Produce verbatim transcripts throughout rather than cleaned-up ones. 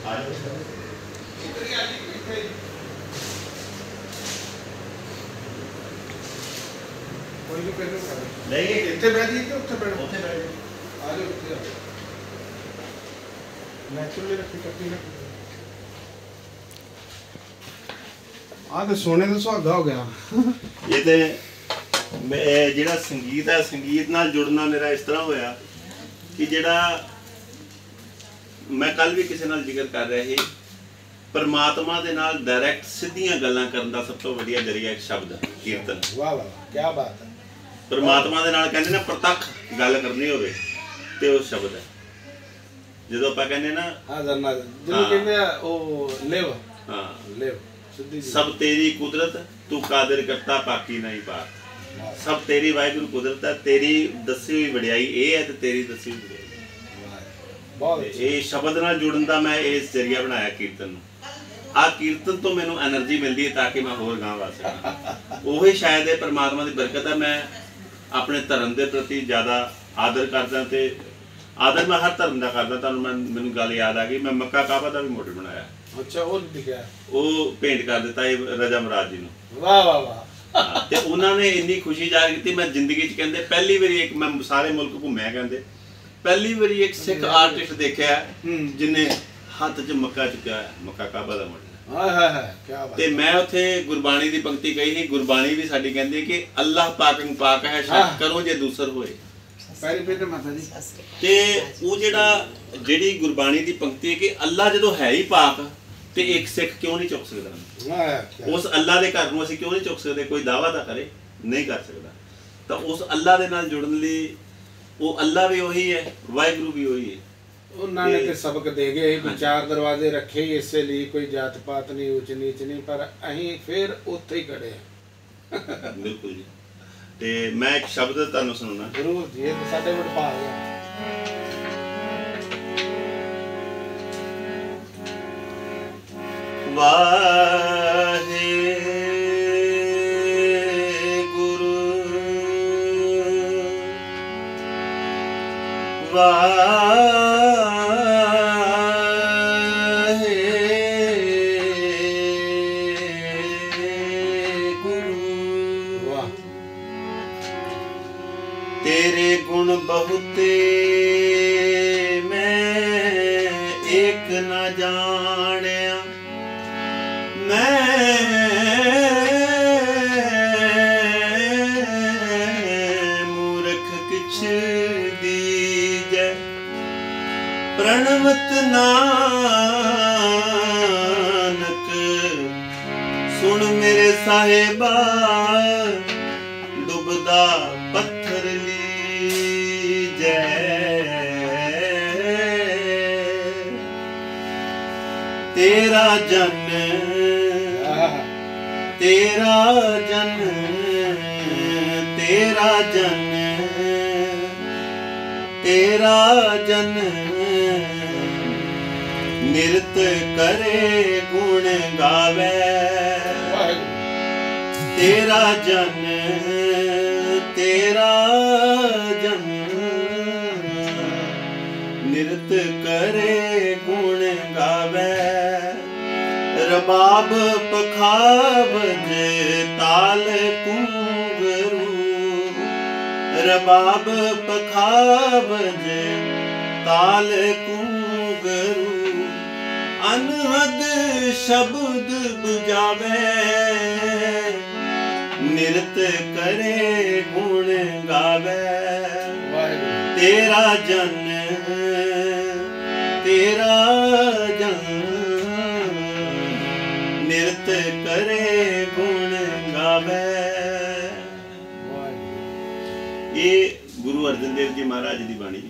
नहीं इतने बैठ गए उत्थे बैठ उत्थे बैठ आ जाओ उत्थे आ नेचुरली रखी कट्टी रखी आ तो सोने का सुहागा हो गया ये तो ਜਿਹੜਾ ਸੰਗੀਤ ਹੈ ਸੰਗੀਤ ਨਾਲ ਜੁੜਨਾ ਮੇਰਾ ਇਸ ਤਰ੍ਹਾਂ ਹੋਇਆ ਕਿ ਜਿਹੜਾ ਮੈਂ ਕੱਲ ਵੀ ਕਿਸੇ ਨਾਲ ਜ਼ਿਕਰ ਕਰ ਰਿਹਾ ਸੀ ਪਰਮਾਤਮਾ ਦੇ ਨਾਲ ਡਾਇਰੈਕਟ ਸਿੱਧੀਆਂ ਗੱਲਾਂ ਕਰਨ ਦਾ ਸਭ ਤੋਂ ਵਧੀਆ ਜ਼ਰੀਆ ਇੱਕ ਸ਼ਬਦ ਹੈ ਕੀਰਤਨ। ਵਾਹ ਵਾਹ ਕੀ ਬਾਤ ਹੈ। ਪਰਮਾਤਮਾ ਦੇ ਨਾਲ ਕਹਿੰਦੇ ਨਾ ਪ੍ਰਤੱਖ ਗੱਲ ਕਰਨੀ ਹੋਵੇ ਤੇ ਉਹ ਸ਼ਬਦ ਹੈ। ਜਦੋਂ ਆਪਾਂ ਕਹਿੰਦੇ ਨਾ ਹਾਜ਼ਰ ਨਾਜ਼ਰ ਜਿਹਨੂੰ ਕਹਿੰਦੇ ਆ ਉਹ ਲਿਵ ਹਾਂ ਲਿਵ ਸਿੱਧੀ ਸਭ ਤੇਰੀ ਕੁਦਰਤ ਤੂੰ ਕਾਦਰ ਕਰਤਾ ਬਾਕੀ ਨਹੀਂ ਬਾਤ सब तेरी वाहिगुरु कुदरत है तेरी दसी हुई वडियाई ये है ते तेरी दसी हुई वडियाई ये शब्द नाल जुड़न दा मैं इस जरिया बनाया कीर्तन नूं। आ कीर्तन तो मैनूं एनर्जी मिलती है ताकि मैं होर गां गा सकां। ओही शायद ये परमात्मा की बरकत है। मैं अपने धर्म के प्रति ज़्यादा आदर करदा ते आदर मैं हर धर्म का करदा। तुहानूं मैं मैनूं गल याद आ गई मैं मक्का काबा का भी मॉडल बनाया। अच्छा वो दिखा वो भेंट कर दिता रजा महाराज जी नूं। वाह वाह वाह ਤੇ ਉਹਨਾਂ ਨੇ ਇੰਨੀ ਖੁਸ਼ੀ ਜ਼ਾਹਿਰ ਕੀਤੀ। ਮੈਂ ਜ਼ਿੰਦਗੀ 'ਚ ਕਹਿੰਦੇ ਪਹਿਲੀ ਵਾਰੀ ਇੱਕ ਮੈਂ ਸਾਰੇ ਮੁਲਕ ਘੁੰਮਿਆ ਕਹਿੰਦੇ ਪਹਿਲੀ ਵਾਰੀ ਇੱਕ ਸਿੱਖ ਆਰਟਿਸਟ ਦੇਖਿਆ ਜਿਹਨੇ ਹੱਥ 'ਚ ਮੱਕਾ ਚੁੱਕਿਆ ਮੱਕਾ ਕਾਬਾ ਦਾ ਮੋਡਲ। ਹਾਏ ਹਾਏ ਹਾਏ ਕੀ ਬਾਤ। ਤੇ ਮੈਂ ਉੱਥੇ ਗੁਰਬਾਣੀ ਦੀ ਪੰਕਤੀ ਕਹੀ ਸੀ। ਗੁਰਬਾਣੀ ਵੀ ਸਾਡੀ ਕਹਿੰਦੀ ਕਿ ਅੱਲਾਹ ਪਾਕੰ ਪਾਕ ਹੈ ਸ਼ੱਕ ਕਰੋ ਜੇ ਦੂਸਰ ਹੋਏ। ਪੈਰੀ ਪੇਟ ਮਾਤਾ ਜੀ ਤੇ ਉਹ ਜਿਹੜਾ ਜਿਹੜੀ ਗੁਰਬਾਣੀ ਦੀ ਪੰਕਤੀ ਹੈ ਕਿ ਅੱਲਾਹ ਜਦੋਂ ਹੈ ਹੀ ਪਾਕ ਤੇ ਇੱਕ ਸਿੱਖ ਕਿਉਂ ਨਹੀਂ ਚੁੱਕ ਸਕਦਾ। ਉਸ ਅੱਲਾ ਦੇ ਘਰ ਨੂੰ ਅਸੀਂ ਕਿਉਂ ਨਹੀਂ ਚੁੱਕ ਸਕਦੇ। ਕੋਈ ਦਾਵਾ ਤਾਂ ਕਰੇ ਨਹੀਂ ਕਰ ਸਕਦਾ। ਤਾਂ ਉਸ ਅੱਲਾ ਦੇ ਨਾਲ ਜੁੜਨ ਲਈ ਉਹ ਅੱਲਾ ਵੀ ਉਹੀ ਹੈ ਵਾਹਿਗੁਰੂ ਵੀ ਉਹੀ ਹੈ। ਉਹਨਾਂ ਨੇ ਤੇ ਸਬਕ ਦੇ ਗਏ ਵੀ ਚਾਰ ਦਰਵਾਜ਼ੇ ਰੱਖੇ ਇਸੇ ਲਈ ਕੋਈ ਜਾਤ ਪਾਤ ਨਹੀਂ ਉੱਚ ਨੀਚ ਨਹੀਂ ਪਰ ਅਸੀਂ ਫਿਰ ਉੱਥੇ ਹੀ ਖੜੇ ਆ। ਬਿਲਕੁਲ ਜੀ। ਤੇ ਮੈਂ ਇੱਕ ਸ਼ਬਦ ਤੁਹਾਨੂੰ ਸੁਣਾਉਣਾ ਜ਼ਰੂਰ ਜੀ। ਇਹ ਤਾਂ ਸਾਡੇ ਵਡ ਪਾ ਗਿਆ ਵਾਹੇ ਗੁਰੂ ਵਾਹੇ ਗੁਰੂ ਵਾਹ ਤੇਰੇ ਗੁਣ ਬਹੁਤੇ ਮੈਂ ਇੱਕ ਨਾ ਜਾਣਿਆ मैं मूर्ख किछ दीजै प्रणवत नानक सुन मेरे साहिबा डुबदा पत्थर लीजै तेरा जन तेरा जन तेरा जन तेरा जन निरत करे गुण गावे तेरा जन तेरा जन निरत करे गुण गावे रबाब पखावज ताल कुंगरू रबाब पखावज ताल कुंगरू अनहद शब्द बुझावे निरत करे गुण गावे तेरा जन तेरा जन निरत करे गुण गावे। ये गुरु अर्जन देव जी महाराज की बाणी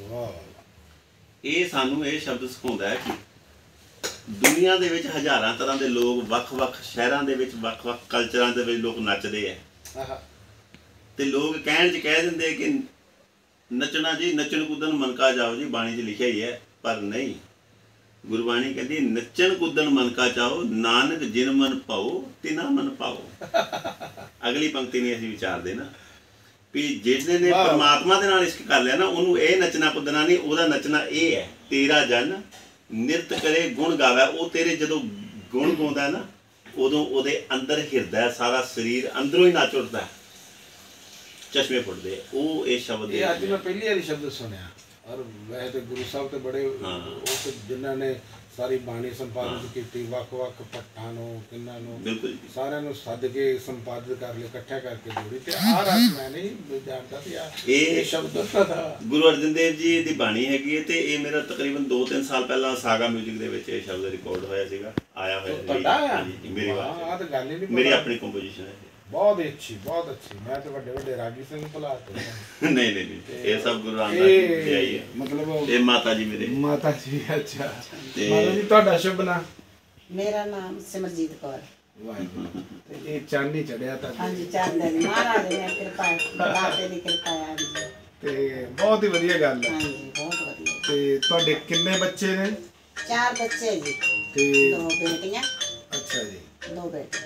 ये सानू ये शब्द सिखाता है कि दुनिया दे विच हज़ारां तरह के लोग वख-वख शहरां दे विच वख-वख कल्चरां दे विच लोग नचदे है ते लोग कहण च कह दिंदे कि नचना जी नचण कुदन मनका जाओ जी बाणी च लिखिया ही है पर नहीं गुरबाणी कहती नचन कुदन मन का चाहो नानक जिन मन पाओ तिना मन पाओ। अगली पंक्ति नहीं असीं विचारदे ना भी जिसने ने परमात्मा दे नाल इश्क कर लिया ना उन्होंने ये नचना कुदना नहीं ओहदा नचना ये है तेरा जन ਨਿਰਤ ਕਰੇ ਗੁਣ ਗਾਵੇ। ਉਹ ਤੇਰੇ ਜਦੋਂ ਗੁਣ ਗਾਉਂਦਾ ਨਾ ਉਦੋਂ ਉਹਦੇ ਅੰਦਰ ਹਿਰਦਾ ਸਾਰਾ ਸਰੀਰ ਅੰਦਰੋਂ ਹੀ ਨੱਚ ਉੱਠਦਾ, ਚਸ਼ਮੇ ਫੁੱਟਦੇ। ਉਹ ਇਹ ਸ਼ਬਦ ਇਹ ਅੱਜ ਮੈਂ ਪਹਿਲੀ ਵਾਰੀ ਸ਼ਬਦ ਸੁਣਿਆ। ਔਰ ਵੈਸੇ ਤੇ ਗੁਰੂ ਸਾਹਿਬ ਤੇ ਬੜੇ ਉਹ ਜਿਨ੍ਹਾਂ ਨੇ ਸਾਰੀ ਬਾਣੀ ਸੰਪਾਦਿਤ ਕੀਤੀ, ਵੱਖ ਵੱਖ ਭੱਟਾਂ ਨੂੰ ਕਿੰਨਾਂ ਨੂੰ ਸਾਰਿਆਂ ਨੂੰ ਸੱਦ ਕੇ ਸੰਪਾਦਿਤ ਕਰ ਲਿਆ, ਇਕੱਠਾ ਕਰਕੇ ਜੋੜੀ। ਤੇ ਆਹ ਰਾਤ ਮੈਂ ਨਹੀਂ ਜਾਣਦਾ ਸੀ ਇਹ ਸ਼ਬਦ ਦਾ ਗੁਰੂ ਅਰਜਨ ਦੇਵ ਜੀ ਦੀ ਬਾਣੀ ਹੈਗੀ ਹੈ। ਤੇ ਇਹ ਮੇਰਾ ਤਕਰੀਬਨ ਦੋ ਤਿੰਨ ਸਾਲ ਪਹਿਲਾਂ ਸਾਗਾ ਮਿਊਜ਼ਿਕ ਦੇ ਵਿੱਚ ਇਹ ਸ਼ਬਦ ਰਿਕਾਰਡ ਹੋਇਆ ਸੀਗਾ, ਆਇਆ ਹੋਇਆ ਜੀ ਮੇਰੀ ਆਵਾਜ਼। ਆਹ ਤਾਂ ਗੱਲ ਹੀ ਨਹੀਂ, ਮੇਰੀ ਆਪਣੀ ਕੰਪੋਜੀਸ਼ਨ ਹੈ। ਬਹੁਤ ਅੱਛੀ, ਬਹੁਤ ਅੱਛੀ। ਮੈਂ ਤੇ ਵੱਡੇ ਵੱਡੇ ਰਾਗੀ ਸਿੰਘ ਭੁਲਾਤੇ। ਨਹੀਂ ਨਹੀਂ ਨਹੀਂ, ਇਹ ਸਭ ਗੁਰੂ ਰਾਮਦਾਸ ਜੀ ਦੀ ਆਈ ਹੈ। ਮਤਲਬ ਇਹ ਮਾਤਾ ਜੀ ਮੇਰੇ ਮਾਤਾ ਜੀ। ਅੱਛਾ ਮਾਤਾ ਜੀ, ਤੁਹਾਡਾ ਸ਼ੁਭ ਨਾਮ? ਮੇਰਾ ਨਾਮ ਸਿਮਰਜੀਤ ਕੌਰ। ਵਾਹਿਗੁਰੂ। ਤੇ ਇਹ ਚਾਂਦੀ ਚੜਿਆ ਤਾਂ? ਹਾਂਜੀ, ਚਾਂਦੀ ਦੀ ਮਹਾਰਾਜ ਦੀ ਕਿਰਪਾ, ਦਾਤੇ ਦੀ ਕਿਰਪਾ ਹੈ। ਤੇ ਬਹੁਤ ਹੀ ਵਧੀਆ ਗੱਲ ਹੈ। ਹਾਂਜੀ, ਬਹੁਤ ਵਧੀਆ। ਤੇ ਤੁਹਾਡੇ ਕਿੰਨੇ ਬੱਚੇ ਨੇ? ਚਾਰ ਬੱਚੇ ਜੀ, ਤੇ ਦੋ ਬੇਟੀਆਂ। ਅੱਛਾ ਜੀ, ਦੋ ਬੇਟੇ।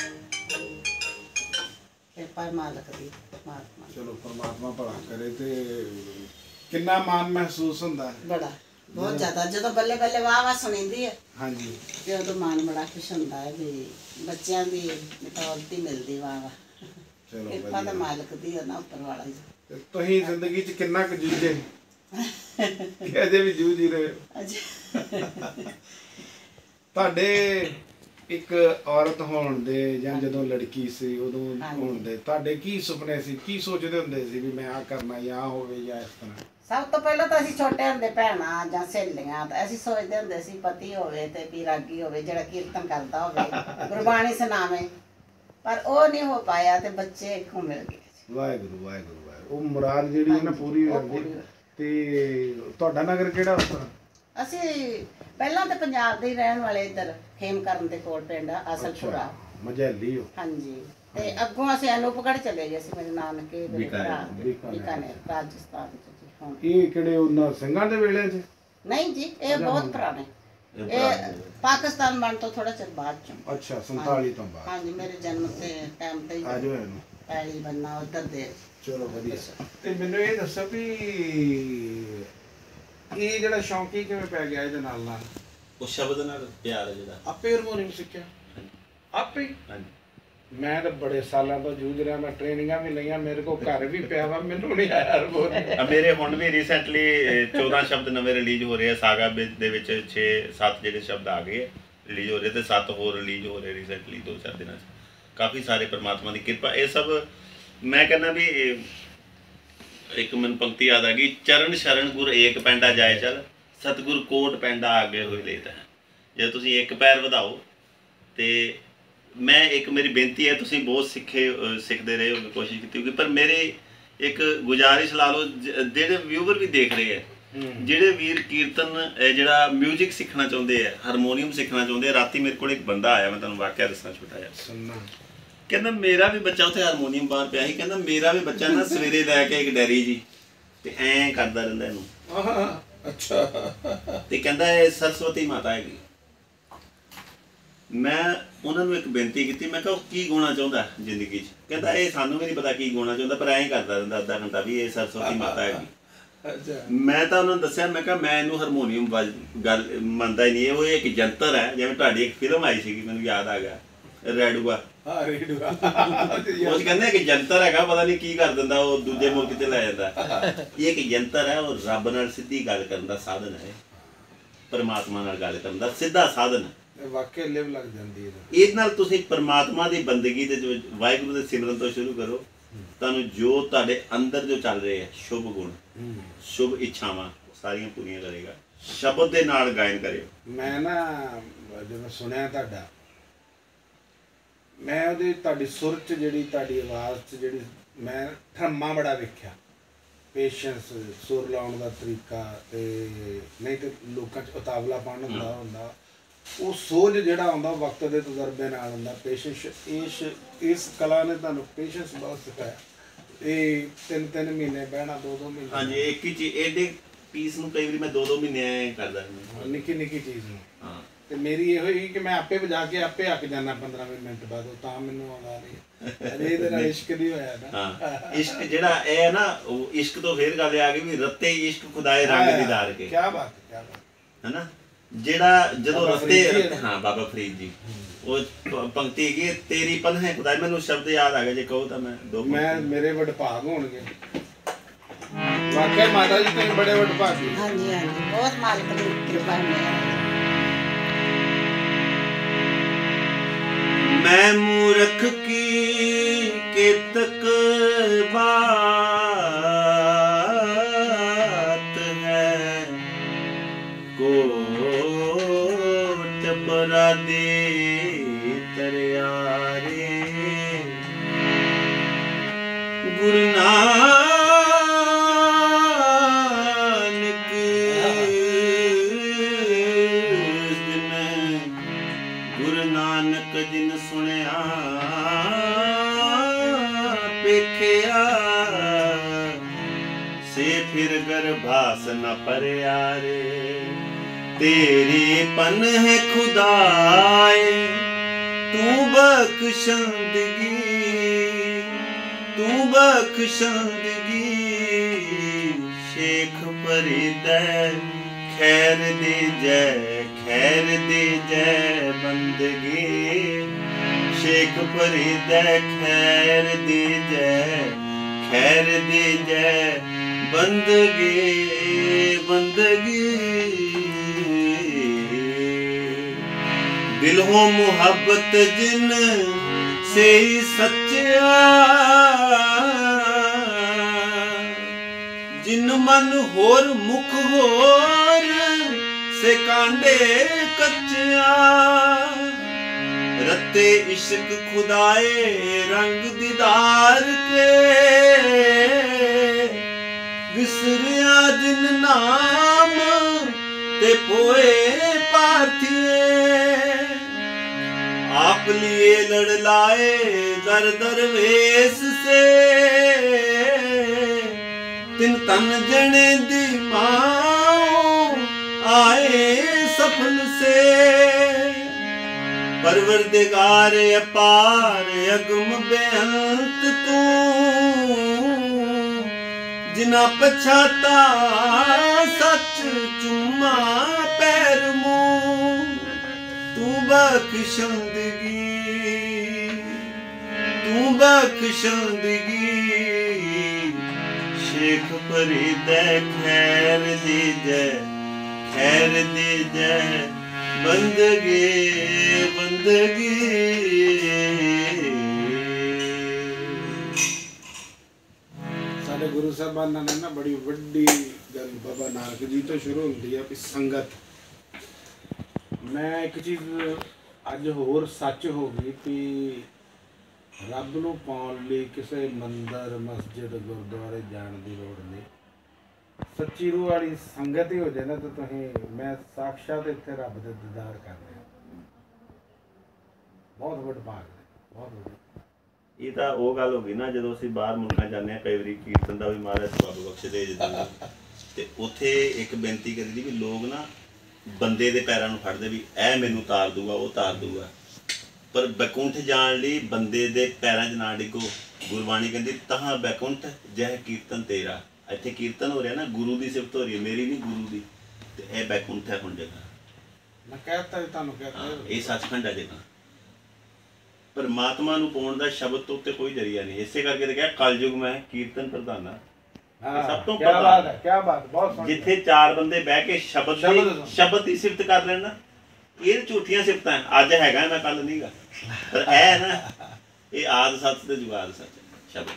ਕਿਰਪਾ ਮਾਲਕ ਦੀ, ਪਰਮਾਤਮਾ। ਚਲੋ ਪਰਮਾਤਮਾ ਭਲਾ ਕਰੇ। ਤੇ ਕਿੰਨਾ ਮਾਣ ਮਹਿਸੂਸ ਹੁੰਦਾ ਹੈ? ਬੜਾ, ਬਹੁਤ ਜ਼ਿਆਦਾ। ਜਦੋਂ ਬੱਲੇ ਬੱਲੇ ਵਾਹ ਵਾਹ ਸੁਣੀਂਦੀ ਹੈ ਹਾਂਜੀ, ਤੇ ਉਦੋਂ ਮਨ ਬੜਾ ਖੁਸ਼ ਹੁੰਦਾ ਹੈ ਵੀ ਬੱਚਿਆਂ ਦੀ ਬਤੌਲਤ ਹੀ ਮਿਲਦੀ ਵਾਹ ਵਾਹ। ਚਲੋ ਕਿਰਪਾ ਤਾਂ ਮਾਲਕ ਦੀ ਹੈ ਨਾ, ਉੱਪਰ ਵਾਲਾ ਜੀ। ਤੇ ਤੁਸੀਂ ਜ਼ਿੰਦਗੀ 'ਚ ਕਿੰਨਾ ਕੁ ਜੂਝੇ ਕਿ ਅਜੇ ਵੀ ਜੂਝ ਹੀ ਰਹੇ ਹੋ? ਅੱਛਾ। ਤੁਹਾਡੇ ਇੱਕ ਔਰਤ ਹੋਣ ਦੇ ਜਾਂ ਜਦੋਂ ਲੜਕੀ ਸੀ ਉਦੋਂ ਹੋਣ ਦੇ ਤੁਹਾਡੇ ਕੀ ਸੁਪਨੇ ਸੀ? ਕੀ ਸੋਚਦੇ ਹੁੰਦੇ ਸੀ ਵੀ ਮੈਂ ਆਹ ਕਰਨਾ ਜਾਂ ਆਹ ਹੋਵੇ ਜਾਂ ਇਸ ਤਰ੍ਹਾਂ? ਸਭ ਤੋਂ ਪਹਿਲਾਂ ਤਾਂ ਅਸੀਂ ਛੋਟੇ ਹੁੰਦੇ ਭੈਣਾਂ ਜਾਂ ਸਹੇਲੀਆਂ ਤਾਂ ਅਸੀਂ ਸੋਚਦੇ ਹੁੰਦੇ ਸੀ ਪਤੀ ਹੋਵੇ ਤੇ ਵੀ ਰਾਗੀ ਹੋਵੇ ਜਿਹੜਾ ਕੀਰਤਨ ਕਰਦਾ ਹੋਵੇ, ਗੁਰਬਾਣੀ ਸੁਣਾਵੇ। ਪਰ ਉਹ ਨਹੀਂ ਹੋ ਪਾਇਆ ਤੇ ਬੱਚੇ ਇੱਕੋ ਮਿਲ ਗਏ। ਵਾਹਿਗੁਰੂ ਵਾਹਿਗੁਰੂ ਵਾਹਿਗੁਰੂ। ਉਹ ਮੁਰਾਦ ਜਿਹੜੀ ਹੈ ਨਾ ਪੂਰੀ ਹੋ ਜਾਂਦੀ। ਤੇ ਤੁਹਾਡਾ ਨਗਰ ਕਿਹੜਾ ਉਸ ਤਰ੍ਹਾਂ? ਅਸੀਂ ਪਹਿਲਾਂ ਤਾਂ ਪੰਜਾਬ ਦੇ ਹੀ ਰਹਿਣ ਵਾਲੇ, ਇੱਧਰ ਖੇਮਕਰਨ ਦੇ ਕੋਲ ਪਿੰਡ ਆ ਅਸਲਪੁਰਾ, ਮਝੈਲੀ ਹੋ? ਹਾਂਜੀ। ਤੇ ਅੱਗੋਂ ਅਸੀਂ ਅਨੂਪਗੜ੍ਹ ਚਲੇ ਗਏ ਸੀ, ਮੇਰੇ ਨਾਨਕੇ ਬੀਕਾਨੇਰ ਰਾਜਸਥਾਨ ਚ ਜੀ। ਹੁਣ ਇਹ ਕਿਹੜੇ ਉਹਨਾਂ ਸਿੰਘਾਂ ਦੇ ਵੇਲੇ 'ਚ? ਨਹੀਂ ਜੀ, ਇਹ ਬਹੁਤ ਪੁਰਾਣੇ, ਇਹ ਪਾਕਿਸਤਾਨ ਬਣ ਤੋਂ ਥੋੜਾ ਚਿਰ ਬਾਅਦ ਚੋਂ। ਅੱਛਾ, ਸੰਤਾਲੀ ਤੋਂ ਬਾਅਦ। ਹਾਂਜੀ, ਮੇਰੇ ਜਨਮ ਤੇ ਟਾਈਮ ਤੇ ਹੀ ਆ ਜਾਓ ਇਹਨੂੰ ਪੈਲੀ ਬੰਨਾ ਉਧਰ ਦੇ। ਚਲੋ ਵਧੀਆ। ਤੇ ਮੈਨੂੰ ਇਹ ਦੱਸੋ ਵੀ ਇਹ ਜਿਹੜਾ ਸ਼ੌਂਕ ਹੀ ਕਿਵੇਂ ਪੈ ਗਿਆ ਇਹਦੇ ਨਾਲ ਨਾਲ? ਉਹ ਸ਼ਬਦ ਨਾਲ ਪਿਆਰ ਹੈ ਜਿਹੜਾ। ਆਪੇ ਹਾਰਮੋਨੀਅਮ ਸਿੱਖਿਆ? ਆਪੇ? ਹਾਂਜੀ। ਮੈਂ ਤਾਂ ਬੜੇ ਸਾਲਾਂ ਤੋਂ ਜੂਝ ਰਿਹਾ, ਮੈਂ ਟ੍ਰੇਨਿੰਗਾਂ ਵੀ ਲਈਆਂ, ਮੇਰੇ ਕੋਲ ਘਰ ਵੀ ਪਿਆ ਵਾ, ਮੈਨੂੰ ਨਹੀਂ ਆਇਆ ਹਾਰਮੋਨੀਅਮ। ਮੇਰੇ ਹੁਣ ਵੀ ਰੀਸੈਂਟਲੀ ਚੌਦਾਂ ਸ਼ਬਦ ਨਵੇਂ ਰਿਲੀਜ਼ ਹੋ ਰਹੇ ਆ। ਸਾਗਾ ਦੇ ਵਿੱਚ ਛੇ ਸੱਤ ਜਿਹੜੇ ਸ਼ਬਦ ਆ ਗਏ ਰਿਲੀਜ਼ ਹੋ ਰਹੇ, ਤੇ ਸੱਤ ਹੋਰ ਰਿਲੀਜ਼ ਹੋ ਰਹੇ ਰੀਸੈਂਟਲੀ ਦੋ ਚਾਰ ਦਿਨਾਂ 'ਚ। ਕਾਫੀ ਸਾਰੇ ਪਰਮਾਤਮਾ ਦੀ ਕਿਰਪਾ। ਇਹ ਸਭ ਮੈਂ ਕਹਿੰਦਾ ਵੀ ਇੱਕ ਮੈਨੂੰ ਪੰਕਤੀ ਯਾਦ ਆ ਗਈ, ਚਰਨ ਸ਼ਰਨ ਗੁਰ ਏਕ ਪੈਂਡਾ ਜਾਏ ਚੱਲ, ਸਤਿਗੁਰ ਕੋਟ ਪੈਂਡਾ ਆਗੇ ਹੋਈ ਲੇਤ ਹੈ। ਜੇ ਤੁਸੀਂ ਇੱਕ ਪੈਰ ਵਧਾਓ। ਤੇ ਮੈਂ ਇੱਕ ਮੇਰੀ ਬੇਨਤੀ ਹੈ, ਤੁਸੀਂ ਬਹੁਤ ਸਿੱਖੇ ਸਿੱਖਦੇ ਰਹੇ ਹੋ, ਕੋਸ਼ਿਸ਼ ਕੀਤੀ ਹੋਗੀ, ਪਰ ਮੇਰੀ ਇੱਕ ਗੁਜ਼ਾਰਿਸ਼ ਲਾ ਲਓ, ਜਿਹੜੇ ਵਿਊਵਰ ਵੀ ਦੇਖ ਰਹੇ ਹੈ, ਜਿਹੜੇ ਵੀਰ ਕੀਰਤਨ ਜਿਹੜਾ ਮਿਊਜ਼ਿਕ ਸਿੱਖਣਾ ਚਾਹੁੰਦੇ ਹੈ, ਹਾਰਮੋਨੀਅਮ ਸਿੱਖਣਾ ਚਾਹੁੰਦੇ ਆ। ਰਾਤੀ ਮੇਰੇ ਕੋਲ ਇੱਕ ਬੰਦਾ ਆਇਆ, ਮੈਂ ਤੁਹਾਨੂੰ ਵਾਕਿਆ ਦੱਸਣਾ ਛੋਟਾ ਜਿਹਾ। ਕਹਿੰਦਾ ਮੇਰਾ ਵੀ ਬੱਚਾ ਉੱਥੇ ਹਾਰਮੋਨੀਅਮ ਬਾਹਰ ਪਿਆ ਸੀ, ਕਹਿੰਦਾ ਮੇਰਾ ਵੀ ਬੱਚਾ ਨਾ ਸਵੇਰੇ ਲੈ ਕੇ ਇੱਕ ਡੈਰੀ ਜੀ ਤੇ ਐਂ ਕਰਦਾ ਰਹਿੰਦਾ ਇਹਨੂੰ। ਅੱਛਾ। ਤੇ ਕਹਿੰਦਾ ਇਹ ਸਰਸਵਤੀ ਮਾਤਾ ਹੈਗੀ। ਮੈਂ ਉਹਨਾਂ ਨੂੰ ਇੱਕ ਬੇਨਤੀ ਕੀਤੀ, ਮੈਂ ਕਿਹਾ ਉਹ ਕੀ ਗਾਉਣਾ ਚਾਹੁੰਦਾ ਜ਼ਿੰਦਗੀ 'ਚ? ਕਹਿੰਦਾ ਇਹ ਸਾਨੂੰ ਵੀ ਨਹੀਂ ਪਤਾ ਕੀ ਗਾਉਣਾ ਚਾਹੁੰਦਾ, ਪਰ ਐਂ ਕਰਦਾ ਰਹਿੰਦਾ ਅੱਧਾ ਘੰਟਾ ਵੀ ਇਹ ਸਰਸਵਤੀ ਮਾਤਾ ਹੈਗੀ। ਮੈਂ ਤਾਂ ਉਹਨਾਂ ਨੂੰ ਦੱਸਿਆ, ਮੈਂ ਕਿਹਾ ਮੈਂ ਇਹਨੂੰ ਹਾਰਮੋਨੀਅਮ ਗੱਲ ਮੰਨਦਾ ਹੀ ਨਹੀਂ, ਉਹ ਇੱਕ ਜੰਤਰ ਹੈ। ਜਿਵੇਂ ਤੁਹਾਡੀ ਇੱਕ ਫਿਲਮ ਆਈ ਸੀਗੀ, ਮੈਨੂੰ ਯਾਦ ਆ ਗਿਆ, ਰੈਡੂਆ। ਹਾਂ, ਰੈਡੂਆ। ਉਹ ਕਹਿੰਦੇ ਕਿ ਜੰਤਰ ਹੈਗਾ, ਪਤਾ ਨਹੀਂ ਕੀ ਕਰ ਦਿੰਦਾ, ਉਹ ਦੂਜੇ ਮੁਲਕ 'ਚ ਲੈ ਜਾਂਦਾ। ਇਹ ਇੱਕ ਜੰਤਰ ਹੈ, ਉਹ ਰੱਬ ਨਾਲ ਸਿੱਧੀ ਗੱਲ ਕਰਨ ਦਾ ਸਾਧਨ ਹੈ, ਪਰਮਾਤਮਾ ਨਾਲ ਗੱਲ ਕਰਨ ਦਾ ਸਿੱਧਾ ਸਾਧਨ ਹੈ। ਵਾਕਿਆ ਲਿਵ ਲੱਗ ਜਾਂਦੀ ਹੈ ਇਹਦੇ ਨਾਲ। ਤੁਸੀਂ ਪਰਮਾਤਮਾ ਦੀ ਬੰਦਗੀ ਦੇ ਵਾਹਿਗੁਰੂ ਦੇ ਸਿਮਰਨ ਤੋਂ ਸ਼ੁਰੂ ਕਰੋ, ਤੁਹਾਨੂੰ ਜੋ ਤੁਹਾਡੇ ਅੰਦਰ ਜੋ ਚੱਲ ਰਹੇ ਹੈ ਸ਼ੁਭ ਗੁਣ, ਸ਼ੁਭ ਇੱਛਾਵਾਂ ਸਾਰੀਆਂ ਪੂਰੀਆਂ ਕਰੇਗਾ। ਸ਼ਬਦ ਦੇ ਨਾਲ ਗਾਇਨ ਕਰਿਓ। ਮੈਂ ਨਾ ਜਦੋਂ ਸੁਣਿਆ ਤੁਹਾਡਾ, ਮੈਂ ਉਹਦੀ ਤੁਹਾਡੀ ਸੁਰ 'ਚ ਜਿਹੜੀ ਤੁਹਾਡੀ ਆਵਾਜ਼ 'ਚ ਜਿਹੜੀ ਮੈਂ ਠਰਮਾ ਬੜਾ ਵੇਖਿਆ, ਪੇਸ਼ੈਂਸ, ਸੁਰ ਲਾਉਣ ਦਾ ਤਰੀਕਾ। ਤੇ ਨਹੀਂ ਤੇ ਲੋਕਾਂ 'ਚ ਉਤਾਵਲਾਪਣ ਹੁੰਦਾ ਹੁੰਦਾ ਉਹ ਸੋਝ ਜਿਹੜਾ ਆਉਂਦਾ ਵਕਤ ਦੇ ਤਜਰਬੇ ਨਾਲ ਹੁੰਦਾ। ਪੇਸ਼ੈਂਸ, ਇਸ ਇਸ ਕਲਾ ਨੇ ਤੁਹਾਨੂੰ ਪੇਸ਼ੈਂਸ ਬਹੁਤ ਸਿਖਾਇਆ। ਇਹ ਤਿੰਨ ਤਿੰਨ ਮਹੀਨੇ ਬਹਿਣਾ, ਦੋ ਦੋ ਮਹੀਨੇ। ਹਾਂਜੀ, ਇੱਕ ਹੀ ਚੀਜ਼ ਇਹਦੇ ਪੀਸ ਨੂੰ ਕਈ ਵਾਰੀ ਮੈਂ ਦੋ ਦੋ ਮਹੀਨੇ ਕਰਦਾ, ਨਿੱਕੀ ਨਿੱਕੀ ਚੀਜ਼ ਨੂੰ। ਹਾਂ। ਤੇ ਮੇਰੀ ਇਹੋ ਹੀ ਕਿ ਮੈਂ ਆਪੇ ਵਜਾ ਕੇ ਆਪੇ ਅੱਕ ਜਾਂਦਾ ਪੰਦਰਾਂ ਵੀਹ ਮਿੰਟ ਬਾਅਦ, ਉਹ ਤਾਂ ਮੈਨੂੰ ਆਉਂਦਾ ਨਹੀਂ। ਇਹਦੇ ਨਾਲ ਇਸ਼ਕ ਨਹੀਂ ਹੋਇਆ ਨਾ। ਹਾਂ, ਇਸ਼ਕ ਜਿਹੜਾ ਇਹ ਨਾ, ਉਹ ਇਸ਼ਕ ਤੋਂ ਫੇਰ ਗੱਲ ਆ ਗਈ ਵੀ ਰੱਤੇ ਇਸ਼ਕ ਖੁਦਾਏ ਰੰਗ ਦੀਦਾਰ ਕੇ। ਕੀ ਬਾਤ, ਕੀ ਬਾਤ ਹੈ ਨਾ। ਜਿਹੜਾ ਜਦੋਂ ਬਾਬਾ ਰਸਤੇ ਫਰੀਦ ਜੀ ਰਸਤੇ- ਹਾਂ ਬਾਬਾ ਫਰੀਦ ਜੀ ਉਹ ਪ- ਪੰਕਤੀ ਹੈਗੀ ਹੈ, ਤੇਰੀ ਪਨਾਹ ਖੁਦਾ। ਮੈਨੂੰ ਸ਼ਬਦ ਯਾਦ ਆ ਗਏ, ਜੇ ਕਹੋ ਤਾਂ ਮੈਂ ਦੋ ਮੈਂ ਮੇਰੇ ਵਡਭਾਗ ਹੋਣਗੇ। ਵਾਕਿਆ ਮਾਤਾ ਜੀ ਤੁਸੀਂ ਬੜੇ ਵਡਭਾਗੀ। ਹਾਂਜੀ ਹਾਂਜੀ ਬਹੁਤ ਮਾਲਕ ਦੀ ਕਿਰਪਾ ਹੈ। ਮੈਂ ਮੂਰਖ ਕੀ ਕੇਤਕ ਬਾਤ ਹੈ, ਕੋਟ ਪਰਾਦੇ ਤਰਿਆਰੇ। ਗੁਰੂ ਨਾਨਕ ਜਿਨ ਗੁਰੂ ਨਾਨਕ ਜਿਨ ਸੁਣਿਆ ਪੇਖਿਆ, ਸੇ ਫਿਰ ਗਰਭਾਸ ਨ ਪਰਿਆ ਰੇ। ਤੇਰੀ ਪਨ ਹੈ ਖੁਦਾਏ ਤੂੰ ਬਖਸ਼ੰਦਗੀ, ਤੂੰ ਬਖਸ਼ੰਦਗੀ। ਸ਼ੇਖ ਫਰੀਦੈ ਖੈਰ ਦੇ ਜੈ, ਖੈਰ ਦੇ ਜੈ ਬੰਦਗੀ। ਸ਼ੇਖ ਫਰੀਦੈ ਖੈਰ ਦੇ ਜੈ, ਖੈਰ ਦੇ ਜੈ ਬੰਦਗੀ, ਬੰਦਗੀ। ਦਿਲ ਹੋ ਮੁਹੱਬਤ ਜਿਨ ਸੇ ਸੱਚਿਆ, ਜਿਨ ਮਨ ਹੋਰ ਮੁਖ ਹੋਰ ਸੇ ਕਾਂਡੇ ਕੱਚਿਆ। ਰਤੇ ਇਸ਼ਕ ਖੁਦਾਏ ਰੰਗ ਦੀਦਾਰ ਕੇ, ਵਿਸਰਿਆ ਜਿਨ ਨਾਮ ਤੇ ਪੋਏ ਪਾਥੀਏ। आप लिए लड़ लाए दर दरवेश से, तिन तन जने दी माँ आए सफल से। परवरदिगार अपार अगम बेअंत तू, जिना पछाता सच चुम्मा पैर मुँह। तू बख्शंदगी, तू बख्शंदगी। शेख फरीदे खैर दी जय, खैर दी जय बंदगी, बंदगी। साडे गुरु साहबान ने ना बड़ी वड्डी गल बाबा नानक जी तो शुरू होती है कि संगत। मैं एक चीज़ अज होर सच हो गई कि रब नूं पाउण लई किसी मंदिर मस्जिद गुरुद्वारे जाण की लोड़ नहीं। सच्ची रूह वाली संगत ही हो जाए ना तो तुसीं मैं साक्षात इत्थे रब दे दीदार कर रहे बहुत वड्डा भाग है, बहुत वड्डा। ਇਹ ਤਾਂ ਉਹ ਗੱਲ ਹੋ ਗਈ ਨਾ, ਜਦੋਂ ਅਸੀਂ ਬਾਹਰ ਮੁਲਕਾਂ ਜਾਂਦੇ ਹਾਂ ਕਈ ਵਾਰੀ ਕੀਰਤਨ ਦਾ ਵੀ ਮਹਾਰਾਜ ਸਬਬ ਬਖਸ਼ ਦੇ ਦਿੰਦੇ, ਤੇ ਉੱਥੇ ਇੱਕ ਬੇਨਤੀ ਕਰੀ ਦੀ ਵੀ ਲੋਕ ਨਾ ਬੰਦੇ ਦੇ ਪੈਰਾਂ ਨੂੰ ਫੜਦੇ ਵੀ ਇਹ ਮੈਨੂੰ ਤਾਰ ਦੂਗਾ, ਉਹ ਤਾਰ ਦੂਗਾ। ਪਰ ਬੈਕੁੰਠ ਜਾਣ ਲਈ ਬੰਦੇ ਦੇ ਪੈਰਾਂ 'ਚ ਨਾ ਡਿੱਗੋ। ਗੁਰਬਾਣੀ ਕਹਿੰਦੀ ਤਹਾਂ ਬੈਕੁੰਠ ਜਹ ਕੀਰਤਨ ਤੇਰਾ। ਇੱਥੇ ਕੀਰਤਨ ਹੋ ਰਿਹਾ ਨਾ, ਗੁਰੂ ਦੀ ਸਿਫਤ ਹੋ ਰਹੀ ਹੈ, ਮੇਰੀ ਨਹੀਂ ਗੁਰੂ ਦੀ। ਤੇ ਇਹ ਬੈਕੁੰਠ ਹੈ ਹੁਣ ਜਗ੍ਹਾ। मैं कहता है ਤੁਹਾਨੂੰ कहता है ਇਹ ਸੱਚਖੰਡ ਹੈ ਜਗ੍ਹਾ। ਪਰਮਾਤਮਾ ਨੂੰ ਪਾਉਣ ਦਾ ਸ਼ਬਦ ਤੋਂ ਉੱਤੇ ਕੋਈ ਜਰੀਆ ਨਹੀਂ। ਇਸੇ ਕਰਕੇ ਤਾਂ ਕਿਹਾ ਕਲਯੁਗ ਮੈਂ ਕੀਰਤਨ ਪ੍ਰਧਾਨਾ। ਸਭ ਤੋਂ क्या बात है, क्या बात, बहुत सोहनी। ਜਿੱਥੇ ਚਾਰ ਬੰਦੇ ਬਹਿ ਕੇ ਸ਼ਬਦ ਦੀ ਸ਼ਬਦ ਦੀ ਸਿਫਤ ਕਰ ਲੈਣ ਨਾ, ਇਹ ਝੂਠੀਆਂ ਸਿਫਤਾਂ। ਅੱਜ ਹੈਗਾ ਮੈਂ ਕੱਲ ਨਹੀਂਗਾ, ਪਰ ਇਹ ਨਾ ਇਹ ਆਦ ਸੱਚ ਤੇ ਜੁਗਾਦ ਸੱਚ ਸ਼ਬਦ।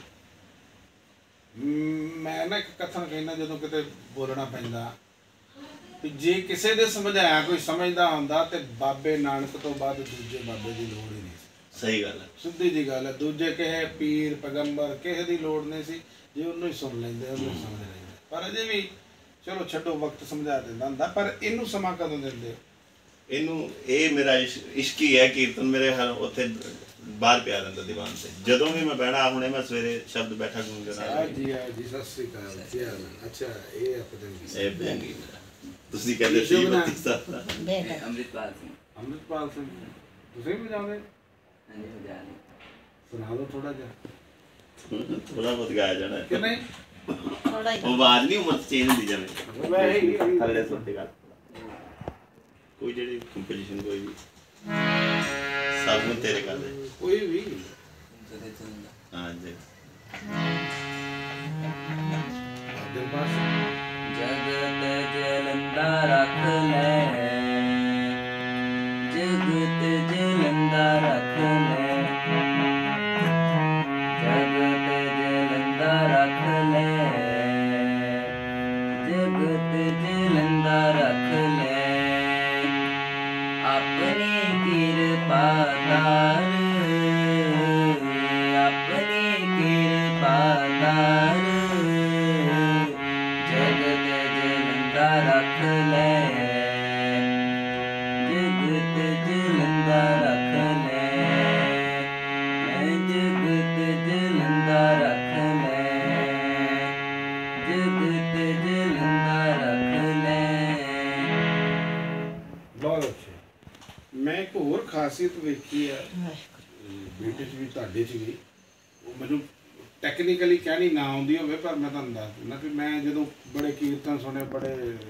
ਮੈਂ ਨਾ ਇੱਕ ਕਥਨ ਕਹਿੰਦਾ ਜਦੋਂ ਕਿਤੇ ਬੋਲਣਾ ਪੈਂਦਾ ਕਿ ਜੇ ਕਿਸੇ ਦੇ ਸਮਝਾਇਆ ਕੋਈ ਸਮਝਦਾ ਹੁੰਦਾ ਤੇ ਬਾਬੇ ਨਾਨਕ ਤੋਂ ਬਾਅਦ ਦੂਜੇ ਬਾਬੇ ਦੀ ਲੋੜ ਹੀ ਨਹੀਂ ਸੀ। ਸਹੀ ਗੱਲ ਹੈ, ਸਿੱਧੀ ਜੀ ਗੱਲ ਹੈ। ਦੂਜੇ ਕਿਸੇ ਪੀਰ ਪੈਗੰਬਰ ਕਿਸੇ ਦੀ ਲੋੜ ਨਹੀਂ ਸੀ, ਜੇ ਉਹਨੂੰ ਹੀ ਸੁਣ ਲੈਂਦੇ ਉਹਨੂੰ ਹੀ ਸਮਝ ਲੈਂਦੇ। ਪਰ ਅਜੇ ਵੀ ਚਲੋ ਛੱਡੋ, ਵਕਤ ਸਮਝਾ ਦਿੰਦਾ ਹੁੰਦਾ। ਪਰ ਇਹਨੂੰ ਸਮਾਂ ਕਦੋਂ ਦਿੰਦੇ ਹੋ? ਇਹਨੂੰ ਇਹ ਮੇਰਾ ਇਸ਼ਕੀ ਹੈ ਕੀਰਤਨ। ਮੇਰੇ ਹਰ ਉੱਥੇ ਬਾਹਰ ਪਿਆ ਰਹਿੰਦਾ ਦੀਵਾਨ ਤੇ, ਜਦੋਂ ਵੀ ਮੈਂ ਬਹਿਣਾ। ਹੁਣੇ ਮੈਂ ਸਵੇਰੇ ਸ਼ਬਦ ਬੈਠਾ ਗੁੰਗਣਾ ਜੀ ਆ ਜੀ, ਸਤਿ ਸ੍ਰੀ ਅਕਾਲ। ਕੀ ਹਾਲ ਹੈ? ਅੱਛਾ, ਇਹ ਆਪਦੇ ਇਹ ਬੈਂਗੀ ਤੁਸੀਂ ਕਹਿੰਦੇ ਸੀ ਬੱਤੀ ਸਾਲ ਬੇਟਾ ਅੰਮ੍ਰਿਤਪਾਲ ਸਿੰਘ। ਅੰਮ੍ਰਿਤਪਾਲ ਸਿੰਘ ਤੁਸੀਂ ਵੀ ਵਜਾਉਂਦੇ? ਹਾਂਜੀ ਵਜਾ ਲਈ। ਸੁਣਾ ਦਿਓ ਥੋੜਾ ਜਿਹਾ। ਥੋੜਾ ਬਹੁਤ ਗਾਇਆ ਜਾਣਾ ਕਿ ਨਹੀਂ? ਥੋੜਾ ਹੀ ਉਹ ਆਵਾਜ਼ ਨਹੀਂ ਉਮਰ ਚੇਂਜ ਹੁੰਦੀ ਜਾਵੇ। ਵੈਸੇ ਹੀ ਥੱਲੇ ਸੁਣ ਦੀ ਗੱਲ कोई जेडी कंपोजिशन कोई भी सब में तेरे गल है कोई भी हाँ जी जगत जलंदा रख ले जगत जलंदा रख ले जगत जलंदा रख ले जगत जलंदा रख ले अपनी कृपा तार अपनी कृपा तार जगत जलंदा रख ले जगत जलंदा रख ले जगत जलंदा रख ले जगत जलंदा रख ले। बहुत अच्छे। मैं एक होर खासियत वेखी है बेटे च भी तुहाडे च भी वो मैनूं टैक्नीकली कहनी ना आउंदी होवे पर मैं तुहानूं दस दिंदा कि मैं जदों बड़े कीर्तन सुने बड़े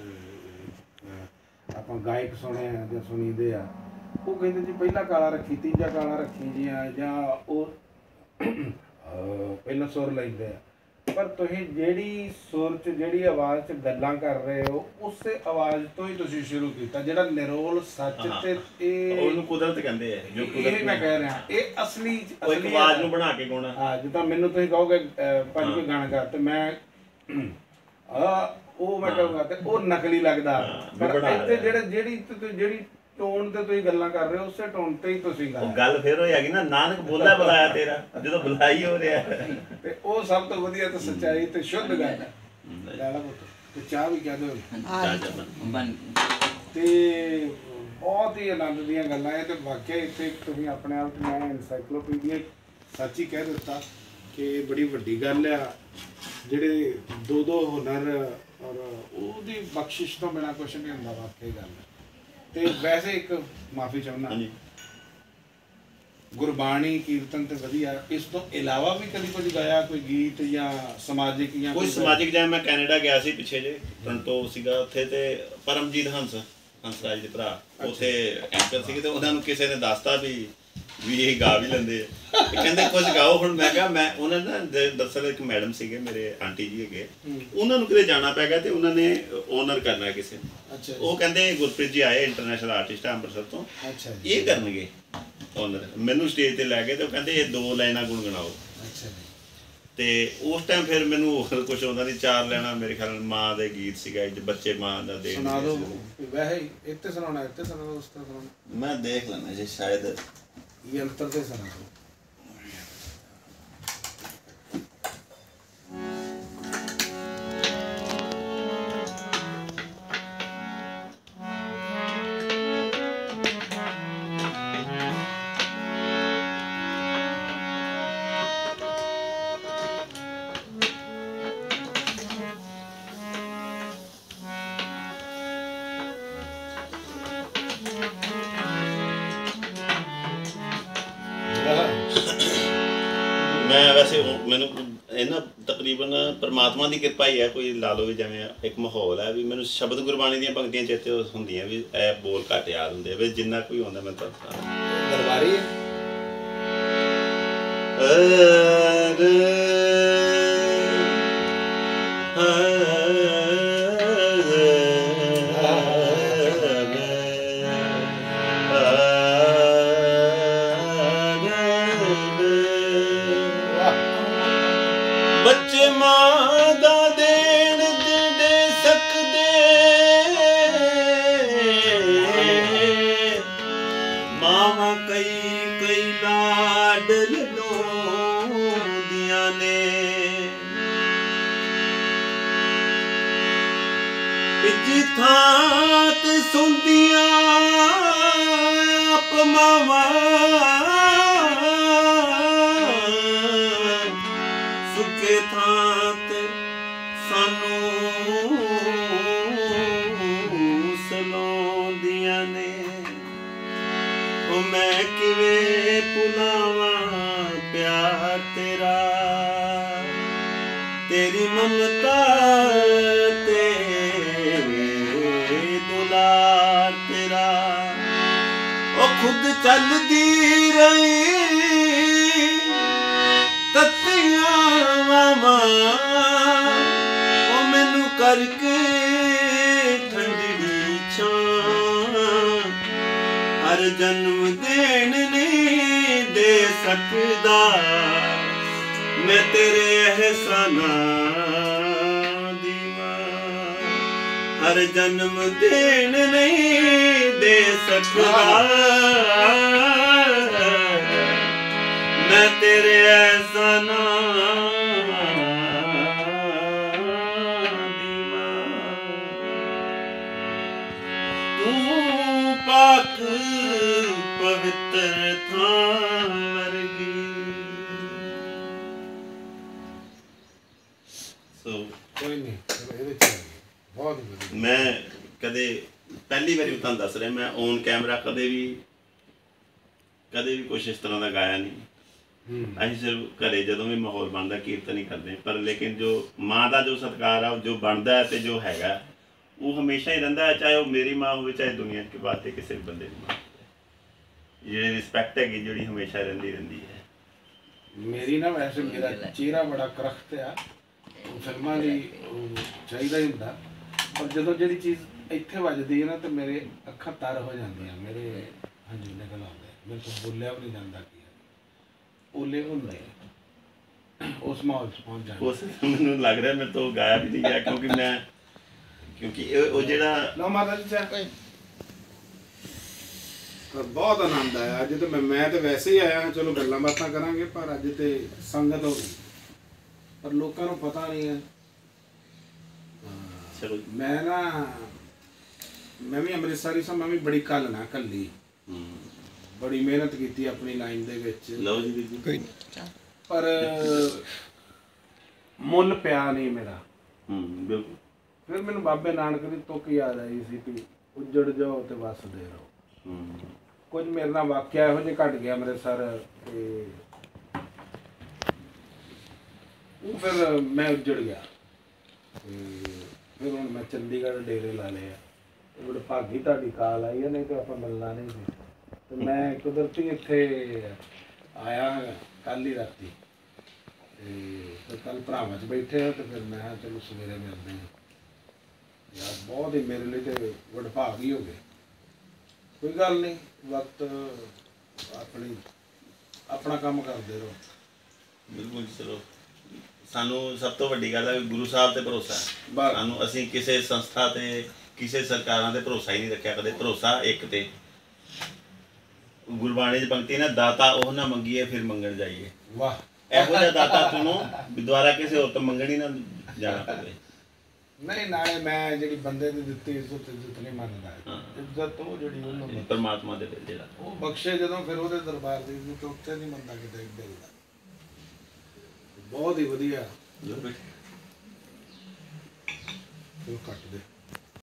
ਆਪਾਂ ਗਾਇਕ ਸੁਣੇ ਆ ਜਾਂ ਸੁਣੀਦੇ ਆ ਉਹ ਕਹਿੰਦੇ ਜੀ ਪਹਿਲਾ ਕਾਲਾ ਰੱਖੀ ਤੀਜਾ ਕਾਲਾ ਰੱਖੀ ਜੀ ਆ ਜਾਂ ਉਹ ਪਹਿਲਾਂ ਸੁਰ ਲੈਂਦੇ ਆ ਪਰ ਤੁਸੀਂ ਜਿਹੜੀ ਸੁਰ 'ਚ ਜਿਹੜੀ ਆਵਾਜ਼ 'ਚ ਗੱਲਾਂ ਕਰ ਰਹੇ ਹੋ ਉਸੇ ਆਵਾਜ਼ ਤੋਂ ਹੀ ਤੁਸੀਂ ਸ਼ੁਰੂ ਕੀਤਾ ਜਿਹੜਾ ਨਿਰੋਲ ਸੱਚ ਤੇ ਇਹ ਉਹਨੂੰ ਕੁਦਰਤ ਕਹਿੰਦੇ ਆ ਜੋ ਇਹ ਮੈਂ ਕਹਿ ਰਿਹਾ ਇਹ ਅਸਲੀ ਉਹ ਇੱਕ ਆਵਾਜ਼ ਨੂੰ ਬਣਾ ਕੇ ਗਾਉਣਾ ਹਾਂ ਜਿੱਦਾਂ ਮੈਨੂੰ ਤੁਸੀਂ ਕਹੋਗੇ ਪੰਜ ਕੋਈ ਗਾਣਾ ਗਾ ਤੇ ਮੈਂ ਆ ਉਹ ਮੈਂ ਕਹੂੰਗਾ ਤੇ ਉਹ ਨਕਲੀ ਲੱਗਦਾ ਪਰ ਇੱਥੇ ਜਿਹੜੇ ਜਿਹੜੀ ਜਿਹੜੀ ਟੋਨ ਤੇ ਤੁਸੀਂ ਗੱਲਾਂ ਕਰ ਰਹੇ ਹੋ ਉਸੇ ਟੋਨ ਤੇ ਹੀ ਤੁਸੀਂ ਗਾ ਉਹ ਗੱਲ ਫੇਰ ਹੋਈ ਹੈਗੀ ਨਾ ਨਾਨਕ ਬੋਲਾ ਬੁਲਾਇਆ ਤੇਰਾ ਜਦੋਂ ਬੁਲਾਈ ਹੋ ਰਿਹਾ ਤੇ ਉਹ ਸਭ ਤੋਂ ਵਧੀਆ ਤੇ ਸੱਚਾਈ ਤੇ ਸ਼ੁੱਧ ਗੱਲ ਹੈ ਲਾਲਾ ਪੁੱਤ ਤੇ ਚਾਹ ਵੀ ਕਹਿ ਦਿਓ ਤੇ ਬਹੁਤ ਹੀ ਆਨੰਦ ਦੀਆਂ ਗੱਲਾਂ ਇਹ ਤੇ ਵਾਕਿਆ ਇੱਥੇ ਤੁਸੀਂ ਆਪਣੇ ਆਪ ਮੈਂ ਐਨਸਾਈਕਲੋਪੀਡੀਆ ਸੱਚ ਹੀ ਕਹਿ ਦਿੱਤਾ ਕਿ ਬੜੀ ਵੱਡੀ ਗੱਲ ਆ ਜਿਹੜੇ ਦੋ ਦੋ ਹੁਨਰ ਔਰ ਉਹਦੀ ਬਖਸ਼ਿਸ਼ ਤੋਂ ਬਿਨਾਂ ਕੁਛ ਨਹੀਂ ਹੁੰਦਾ ਵਾਕਿਆ ਗੱਲ ਤੇ ਵੈਸੇ ਇੱਕ ਮਾਫੀ ਚਾਹੁੰਦਾ ਗੁਰਬਾਣੀ ਕੀਰਤਨ ਤੇ ਵਧੀਆ ਇਸ ਤੋਂ ਇਲਾਵਾ ਵੀ ਕਦੀ ਕੁਝ ਗਾਇਆ ਕੋਈ ਗੀਤ ਜਾਂ ਸਮਾਜਿਕ ਜਾਂ ਕੋਈ ਸਮਾਜਿਕ ਜਿਵੇਂ ਮੈਂ ਕੈਨੇਡਾ ਗਿਆ ਸੀ ਪਿੱਛੇ ਜੇ ਟੋਰਾਂਟੋ ਸੀਗਾ ਉੱਥੇ ਤੇ ਪਰਮਜੀਤ ਹੰਸ ਹੰਸਰਾਜ ਦੇ ਭਰਾ ਉੱਥੇ ਐਂਕਰ ਸੀਗੇ ਤੇ ਉਹਨਾਂ ਨੂੰ ਕਿਸੇ ਨੇ ਦੱਸਤਾ ਵੀ ਵੀ ਇਹ ਗਾ ਵੀ ਲੈਂਦੇ ਆ ਕਹਿੰਦੇ ਕੁਝ ਗਾਓ ਹੁਣ ਮੈਂ ਕਿਹਾ ਮੈਂ ਉਹਨਾਂ ਨੇ ਦਰਅਸਲ ਇੱਕ ਮੈਡਮ ਸੀਗੇ ਮੇਰੇ ਆਂਟੀ ਜੀ ਹੈਗੇ ਉਹਨਾਂ ਨੂੰ ਕਿਤੇ ਜਾਣਾ ਪੈ ਗਿਆ ਤੇ ਉਹਨਾਂ ਨੇ ਓਨਰ ਕਰਨਾ ਕਿਸੇ ਉਹ ਕਹਿੰਦੇ ਗੁਰਪ੍ਰੀਤ ਜੀ ਆਏ ਇੰਟਰਨੈਸ਼ਨਲ ਆਰਟਿਸਟ ਆ ਅੰਮ੍ਰਿਤਸਰ ਤੋਂ ਇਹ ਕਰਨਗੇ ਓਨਰ ਮੈਨੂੰ ਸਟੇਜ ਤੇ ਲੈ ਗਏ ਤੇ ਉਹ ਕਹਿੰਦੇ ਇਹ ਦੋ ਲਾਈਨਾਂ ਗੁਣਗੁਣਾਓ ਤੇ ਉਸ ਟਾਈਮ ਫਿਰ ਮੈਨੂੰ ਹੋਰ ਕੁਝ ਆਉਂਦਾ ਨਹੀਂ ਚਾਰ ਲੈਣਾ ਮੇਰੇ ਖਿਆਲ ਨਾਲ ਮਾਂ ਦੇ ਗੀਤ ਸੀਗਾ ਬੱਚੇ ਮਾਂ ਦਾ ਦੇ ਸੁਣਾ ਦਿਓ ਵੈਸੇ ਇੱਥੇ ਸੁਣਾਉਣਾ ਇੱਥੇ ਸੁਣਾਉਣਾ ਉਸ ਤਰ੍ਹਾਂ ਸੁਣਾਉਣਾ ਮੈਂ ਦੇਖ ਲੈਣਾ ਜੇ ਸ਼ਾਇਦ ਯੰਤਰ ਤੇ ਸੁਣਾ ਦਿਓ ਮੈਂ ਵੈਸੇ ਮੈਨੂੰ ਇਹਨਾਂ ਤਕਰੀਬਨ ਪਰਮਾਤਮਾ ਦੀ ਕਿਰਪਾ ਹੀ ਹੈ ਕੋਈ ਲਾ ਲਓ ਵੀ ਜਿਵੇਂ ਇੱਕ ਮਾਹੌਲ ਹੈ ਵੀ ਮੈਨੂੰ ਸ਼ਬਦ ਗੁਰਬਾਣੀ ਦੀਆਂ ਪੰਕਤੀਆਂ ਚੇਤੇ ਹੁੰਦੀਆਂ ਵੀ ਇਹ ਬੋਲ ਘੱਟ ਯਾਦ ਹੁੰਦੇ ਵੀ ਜਿੰਨਾ ਕੋਈ ਹੁੰਦਾ ਮੈਂ ਤਾਂ ਦਰਬਾਰੀ ਬੱਚੇ ਮਾਂ ਦਾ ਦੇਣ ਦੇ ਸਕਦੇ ਮਾਵਾਂ ਕਈ ਕਈ ਲਾਡ ਲਾਉਂਦੀਆਂ ਨੇ ਪਿੱਛੇ ਥਾਂ ਤੇ ਸੁਣਦੀਆਂ ਆਪ ਮਾਵਾਂ ਸੁੱਕੇ ਥਾਂ ਤੇ ਸਾਨੂੰ ਸਲਾਉਂਦੀਆਂ ਨੇ ਉਹ ਮੈਂ ਕਿਵੇਂ ਭੁਲਾਵਾਂ ਪਿਆਰ ਤੇਰਾ ਤੇਰੀ ਮਮਤਾ ਤੇਰੇ ਦੁਲਾਰ ਤੇਰਾ ਖੁਦ ਚੱਲਦੀ ਰਹੀ ਤੱਤੀਆਂ ਵਾਵਾਂ ਉਹ ਮੈਨੂੰ ਕਰਕੇ ਠੰਡੀ ਛਾਂ ਹਰ ਜਨਮ ਦੇਣ ਨਹੀਂ ਦੇ ਸਕਦਾ ਮੈਂ ਤੇਰੇ ਅਹਿਸਾਨਾਂ ਦੀ ਮਾਂ ਹਰ ਜਨਮ ਦੇਣ ਨਹੀਂ ਦੇ ਸਕਦਾ ਮੈਂ ਤੇਰੇ ਅਹਿਸਾਨਾਂ ਦੀ ਮਾਂ ਤੂੰ ਪਾਕ ਪਵਿੱਤਰ ਥਾਂ ਵਰਗੀ ਸੋ ਕੋਈ ਨਹੀਂ ਚਲੋ ਇਹਦੇ ਚ ਆ ਗਏ। ਬਹੁਤ ਵਧੀਆ। ਮੈਂ ਕਦੇ ਪਹਿਲੀ ਵਾਰੀ ਤੁਹਾਨੂੰ ਦੱਸ ਰਿਹਾ ਮੈਂ ਔਨ ਕੈਮਰਾ ਕਦੇ ਵੀ ਕਦੇ ਵੀ ਕੁਛ ਇਸ ਤਰ੍ਹਾਂ ਦਾ ਗਾਇਆ ਨਹੀਂ ਹੂੰ ਅਸੀਂ ਸਿਰਫ ਘਰੇ ਜਦੋਂ ਵੀ ਮਾਹੌਲ ਬਣਦਾ ਕੀਰਤਨ ਹੀ ਕਰਦੇ ਹਾਂ। ਪਰ ਲੇਕਿਨ ਜੋ ਮਾਂ ਦਾ ਜੋ ਸਤਿਕਾਰ ਆ ਉਹ ਜੋ ਬਣਦਾ ਹੈ ਤੇ ਜੋ ਹੈਗਾ ਉਹ ਹਮੇਸ਼ਾ ਹੀ ਰਹਿੰਦਾ ਹੈ, ਚਾਹੇ ਉਹ ਮੇਰੀ ਮਾਂ ਹੋਵੇ ਚਾਹੇ ਦੁਨੀਆ ਕੇ ਬਾਤ ਤੇ ਕਿਸੇ ਵੀ ਬੰਦੇ ਦੀ ਮਾਂ ਹੋਵੇ। ਜਿਹੜੀ ਰਿਸਪੈਕਟ ਹੈਗੀ ਜਿਹੜੀ ਹਮੇਸ਼ਾ ਰਹਿੰਦੀ ਰਹਿੰਦੀ ਹੈ। ਮੇਰੀ ਨਾ ਵੈਸੇ ਮੇਰਾ ਚਿਹਰਾ ਬੜਾ ਕਰਖਤ ਆ ਉਹ ਫਿਲਮਾਂ ਲਈ ਉਹ ਚਾਹੀਦਾ ਹੀ ਹੁੰਦਾ ਪਰ ਜਦੋਂ ਜਿਹੜੀ ਚੀਜ਼ ਇੱਥੇ ਵੱਜਦੀ ਹੈ ਨਾ ਤੇ ਮੇਰੇ ਅੱਖਾਂ ਤਰ ਹੋ ਜਾਂਦੀਆਂ ਮੇਰੇ ਹੰਝੂ ਨਿਕਲ ਆਉਂਦੇ ਮੇਰੇ ਤੋਂ ਬੋਲਿਆ ਵੀ ਨਹੀਂ ਜਾਂਦਾ ਕੀ ਓਲੇ ਹੁੰਦੇ ਉਸ ਮਾਹੌਲ 'ਚ ਪਹੁੰਚ ਜਾਂਦੇ ਉਸ ਮੈਨੂੰ ਲੱਗ ਰਿਹਾ ਮੇਰੇ ਤੋਂ ਗਾਇਆ ਵੀ ਨਹੀਂ ਗਿਆ ਕਿਉਂਕਿ ਮੈਂ ਕਿਉਂਕਿ ਇਹ ਉਹ ਜਿਹੜਾ ਲਓ ਮਾਤਾ ਜੀ ਚਾਹ ਪਰ ਬਹੁਤ ਆਨੰਦ ਆਇਆ ਅੱਜ ਤੇ ਮੈਂ ਮੈਂ ਤੇ ਵੈਸੇ ਹੀ ਆਇਆ ਚਲੋ ਗੱਲਾਂ ਬਾਤਾਂ ਕਰਾਂਗੇ ਪਰ ਅੱਜ ਤੇ ਸੰਗਤ ਹੋ ਗਈ ਪਰ ਲੋਕਾਂ ਨੂੰ ਪਤਾ ਨਹੀਂ ਹੈ ਚਲੋ ਮੈਂ ਨਾ ਮੈਂ ਵੀ ਅੰਮ੍ਰਿਤਸਰੀ ਸਾਂ ਮੈਂ ਵੀ ਬੜੀ ਕੱਲ ਨਾ ਕੱਲੀ ਹੂੰ ਬੜੀ ਮਿਹਨਤ ਕੀਤੀ ਆਪਣੀ ਲਾਈਨ ਦੇ ਵਿੱਚ ਲਓ ਜੀ ਵੀਰ ਜੀ ਕੋਈ ਪਰ ਮੁੱਲ ਪਿਆ ਨਹੀਂ ਮੇਰਾ ਹੂੰ ਬਿਲਕੁਲ ਫਿਰ ਮੈਨੂੰ ਬਾਬੇ ਨਾਨਕ ਦੀ ਤੁਕ ਯਾਦ ਆਈ ਸੀ ਕਿ ਉੱਜੜ ਜਾਓ ਤੇ ਵਸਦੇ ਰਹੋ ਹੂੰ ਕੁਝ ਮੇਰੇ ਨਾਲ ਵਾਕਿਆ ਇਹੋ ਜਿਹਾ ਘਟ ਗਿਆ ਅੰਮ੍ਰਿਤਸਰ ਤੇ ਉਹ ਫਿਰ ਮੈਂ ਉੱਜੜ ਗਿਆ ਤੇ ਫਿਰ ਹੁਣ ਮੈਂ ਚੰਡੀਗੜ੍ਹ ਡੇਰੇ ਲਾ ਲਿਆ ਬੜੇ ਭਾਗੀ ਤੁਹਾਡੀ ਕਾਲ ਆਈ ਹੈ ਨਹੀਂ ਤਾਂ ਆਪਾਂ ਮਿਲਣਾ ਨਹੀਂ ਸੀ ਤੇ ਮੈਂ ਕੁਦਰਤੀ ਇੱਥੇ ਆਇਆ ਕੱਲ੍ਹ ਹੀ ਰਾਤੀ ਤੇ ਕੱਲ ਭਰਾਵਾਂ 'ਚ ਬੈਠੇ ਆ ਤੇ ਫਿਰ ਮੈਂ ਕਿਹਾ ਚਲੋ ਸਵੇਰੇ ਮਿਲਦੇ ਹਾਂ ਯਾਰ ਬਹੁਤ ਹੀ ਮੇਰੇ ਲਈ ਤੇ ਵਡਭਾਗ ਹੀ ਹੋ ਗਏ ਕੋਈ ਗੱਲ ਨਹੀਂ ਵਕਤ ਆਪਣੀ ਆਪਣਾ ਕੰਮ ਕਰਦੇ ਰਹੋ ਬਿਲਕੁਲ ਜੀ। ਚਲੋ ਸਾਨੂੰ ਸਭ ਤੋਂ ਵੱਡੀ ਗੱਲ ਹੈ ਗੁਰੂ ਸਾਹਿਬ ਤੇ ਭਰੋਸਾ ਹੈ। ਬਸ। ਸਾਨੂੰ ਅਸੀਂ ਕਿਸੇ ਸੰਸਥਾ ਤੇ ਕਿਸੇ ਸਰਕਾਰਾਂ ਤੇ ਭਰੋਸਾ ਹੀ ਨਹੀਂ ਰੱਖਿਆ ਕਦੇ। ਭਰੋਸਾ ਇੱਕ ਤੇ ਗੁਰਬਾਣੀ ਦੀ ਪੰਕਤੀ ਨਾ ਦਾਤਾ ਉਹ ਨਾ ਮੰਗੀਏ ਫਿਰ ਮੰਗਣ ਜਾਈਏ। ਵਾਹ ਇਹੋ ਜਿਹਾ ਦਾਤਾ ਚੁਣੋ ਵੀ ਦੁਬਾਰਾ ਕਿਸੇ ਹੋਰ ਤੋਂ ਮੰਗਣੀ ਨਾ ਜਾਣਾ ਪਵੇ। ਨਹੀਂ ਨਾਲੇ ਮੈਂ ਜਿਹੜੀ ਬੰਦੇ ਦੀ ਦਿੱਤੀ ਇੱਜ਼ਤ ਇੱਜ਼ਤ ਨਹੀਂ ਮੰਨਦਾ ਹਾਂ। ਇੱਜ਼ਤ ਉਹ ਜਿਹੜੀ ਉਹਨੂੰ ਮਿਲਦੀ। ਪਰਮਾਤਮਾ ਦੇ ਦਿਲ ਜਿਹੜਾ ਉਹ ਬਖਸ਼ੇ ਜਦੋਂ ਫਿਰ ਉਹਦੇ ਦਰਬਾਰ ਦੀ ਇੱਜ਼ਤ ਉੱਥੇ ਨਹੀਂ ਮੰਨਦਾ ਕਿਤੇ ਦਿਲ ਦਾ ਬਹੁਤ ਹੀ ਵਧੀਆ ਜੋ ਬੇਟੇ ਉਹ ਕੱਟ ਦੇ